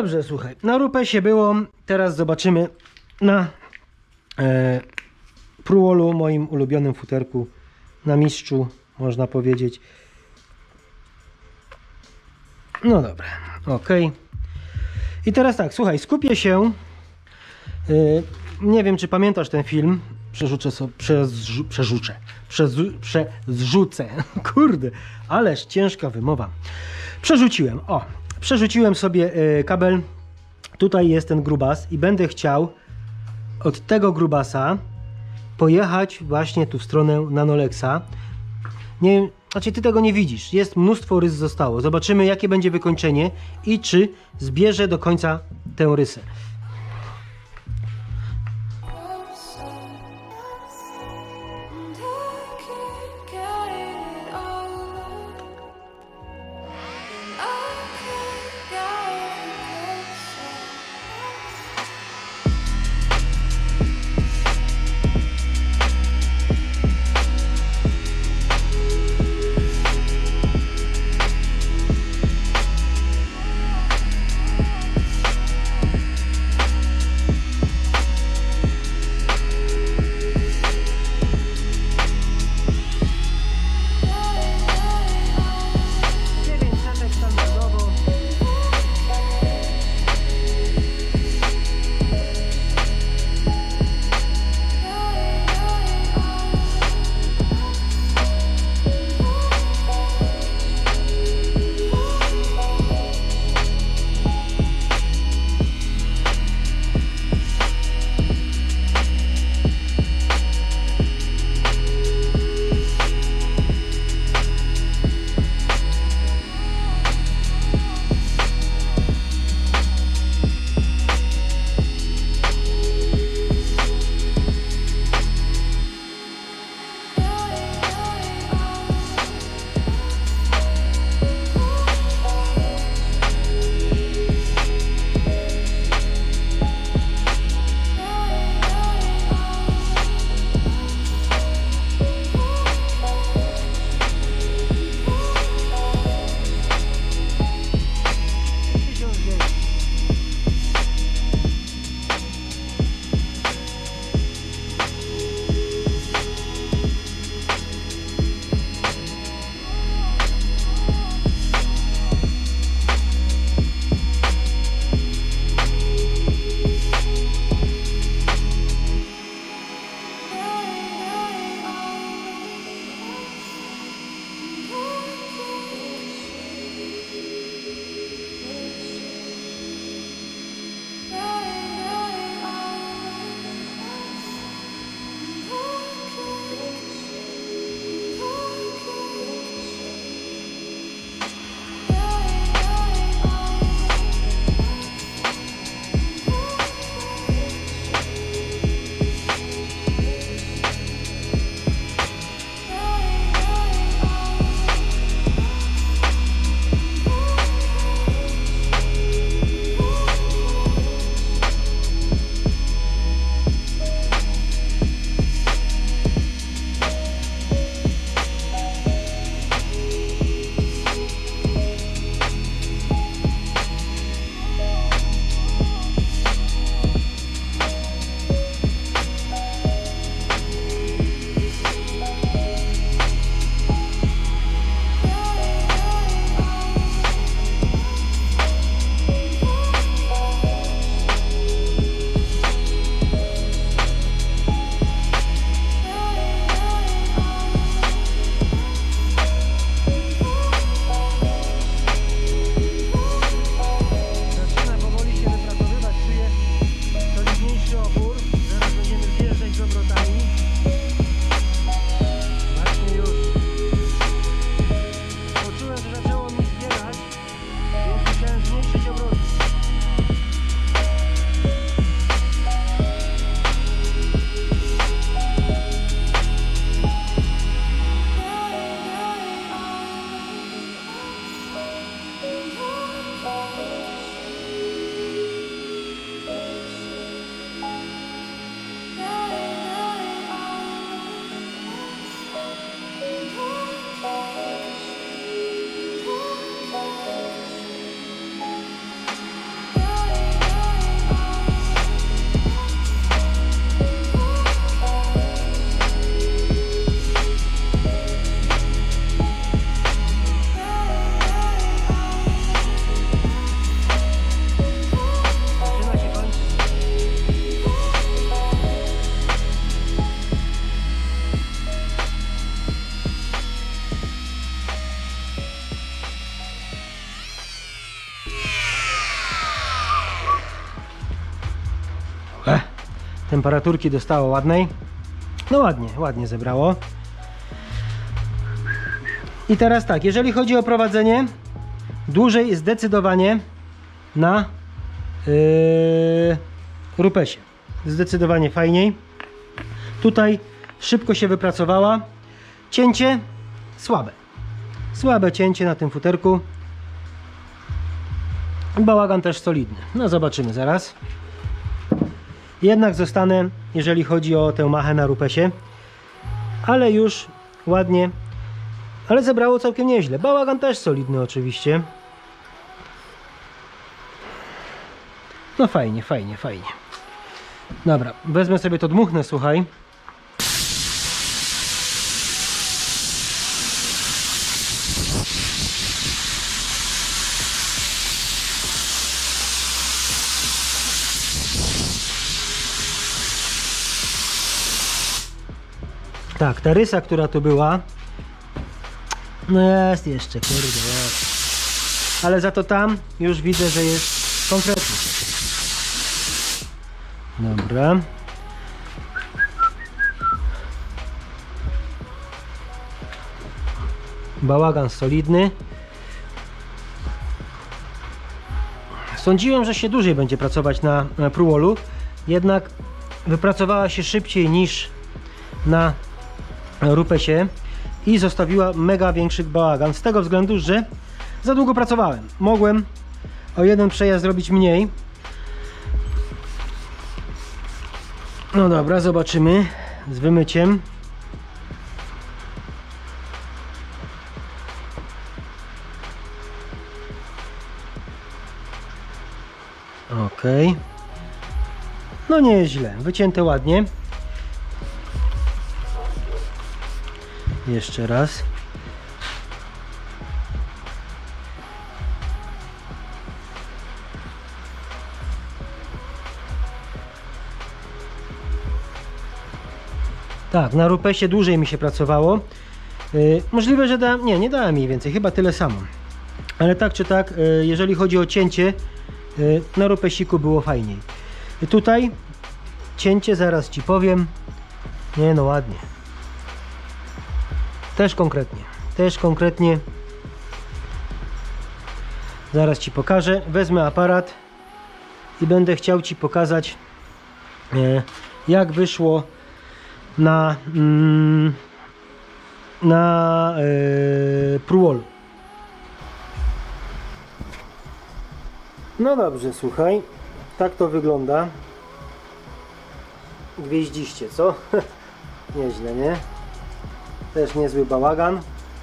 dobrze, słuchaj. Na rupesie było. Teraz zobaczymy na Pruolu, moim ulubionym futerku. Na mistrzu, można powiedzieć. No dobra, ok. I teraz tak, słuchaj, skupię się. Nie wiem, czy pamiętasz ten film. Przerzucę. Kurde, ależ ciężka wymowa. Przerzuciłem sobie kabel. Tutaj jest ten grubas i będę chciał od tego grubasa pojechać właśnie tu w stronę Nanolexa. Nie wiem, znaczy ty tego nie widzisz. Jest mnóstwo rys zostało. Zobaczymy, jakie będzie wykończenie i czy zbierze do końca tę rysę. temperaturki dostało ładnej. No ładnie zebrało. I teraz tak, jeżeli chodzi o prowadzenie, dłużej zdecydowanie na rupesie. Zdecydowanie fajniej. Tutaj szybko się wypracowała. Cięcie słabe. Słabe cięcie na tym futerku. Bałagan też solidny. No zobaczymy zaraz. Jednak zostanę, jeżeli chodzi o tę machę na rupesie. Ale już ładnie. Ale zebrało całkiem nieźle. Bałagan też solidny oczywiście. No fajnie. Dobra, wezmę sobie to, dmuchnę, słuchaj. Tak, ta rysa, która tu była, no jest jeszcze, kurde, jest. Ale za to tam już widzę, że jest konkretnie. Dobra. Bałagan solidny. Sądziłem, że się dłużej będzie pracować na Pruwolu, jednak wypracowała się szybciej niż na rupesie i zostawiła mega większy bałagan, z tego względu, że za długo pracowałem. Mogłem o jeden przejazd zrobić mniej. No dobra, zobaczymy z wymyciem. Ok. No nie jest źle, wycięte ładnie. Jeszcze raz. Tak, na rupesie dłużej mi się pracowało. Możliwe, że nie dałem jej więcej, chyba tyle samo. Ale tak czy tak, jeżeli chodzi o cięcie, na rupesiku było fajniej. Tutaj cięcie, zaraz ci powiem. Nie no, ładnie. Też konkretnie. Zaraz ci pokażę. Wezmę aparat i będę chciał ci pokazać, jak wyszło na Pruwolu. No dobrze, słuchaj, tak to wygląda. Gwieździście, co? Nieźle, nie? Też niezły bałagan.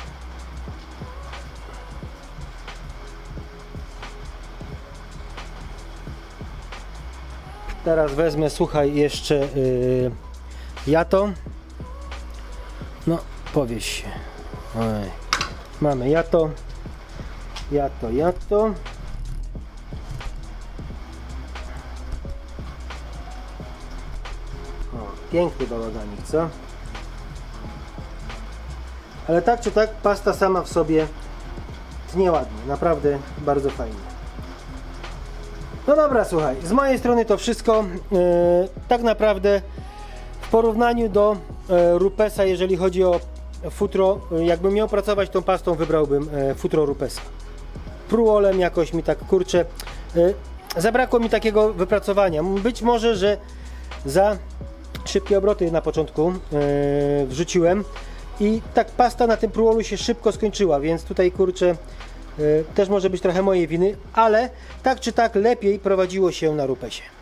Teraz wezmę, słuchaj, jeszcze jato. No, powieś się. Oj. Mamy jato. O, piękny bałaganik, co? Ale tak czy tak, pasta sama w sobie tnie ładnie, naprawdę bardzo fajnie. No dobra, słuchaj, z mojej strony to wszystko. Tak naprawdę w porównaniu do rupesa, jeżeli chodzi o futro, jakbym miał pracować tą pastą, wybrałbym futro rupesa. Pruwolem jakoś mi tak, kurczę, zabrakło mi takiego wypracowania. Być może, że za szybkie obroty na początku wrzuciłem i tak pasta na tym Pruwolu się szybko skończyła, więc tutaj, kurczę, też może być trochę mojej winy, ale tak czy tak lepiej prowadziło się na rupesie.